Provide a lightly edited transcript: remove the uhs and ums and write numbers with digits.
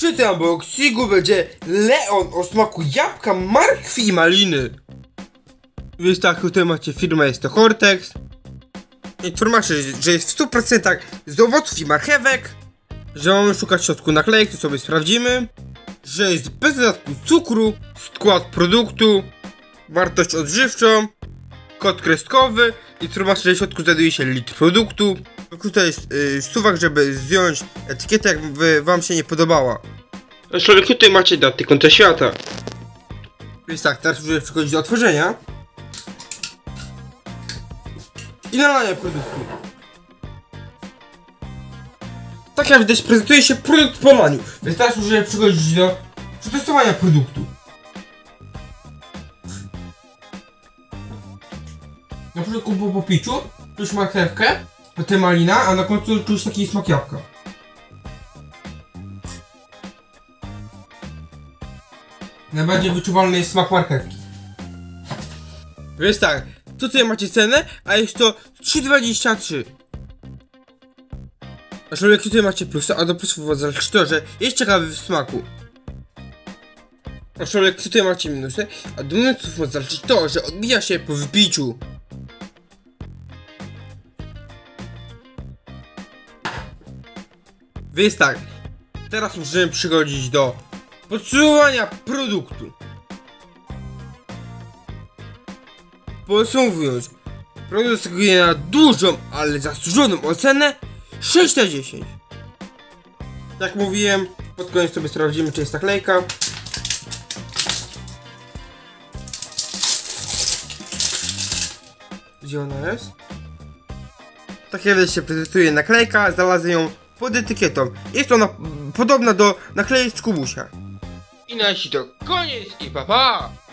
Przy tym unboxingu będzie Leon o smaku jabłka, markwi i maliny. Więc tak, tutaj macie firmę, jest to Hortex. Informacja, że jest w 100% z owoców i marchewek. Że mamy szukać w środku naklejek, to sobie sprawdzimy. Że jest bez dodatku cukru, skład produktu, wartość odżywczą, kod kreskowy. Informacja, że w środku znajduje się litr produktu. Tutaj jest suwak, żeby zdjąć etykietę, jak wam się nie podobała. Człowiek, tutaj macie daty końca świata. Więc tak, teraz już przechodzić do otworzenia i nalania produktu. Tak jak widać, prezentuje się produkt po laniu. Więc teraz możemy przechodzić do przetestowania produktu. Na początku po piciu czuć marchewkę, potem malina, a na końcu czuć taki smak jabłka. Najbardziej wyczuwalny jest smak marchewki. Więc tak, tutaj macie cenę, a jest to 3,23. Aczkolwiek tutaj macie plusy, a do plusów zależy to, że jest ciekawy w smaku. Aczkolwiek tutaj macie minusy, a do minusów zależy to, że odbija się po wypiciu. Więc tak, teraz możemy przechodzić do podsumowania produktu. Podsumowując, produkt zasługuje na dużą, ale zasłużoną ocenę 6 na 10. Jak mówiłem, pod koniec sobie sprawdzimy, czy jest naklejka. Gdzie ona jest? Tak jak się prezentuje naklejka, znalazłem ją pod etykietą. Jest ona podobna do naklejek z Kubusia. I na dziś to koniec i pa pa!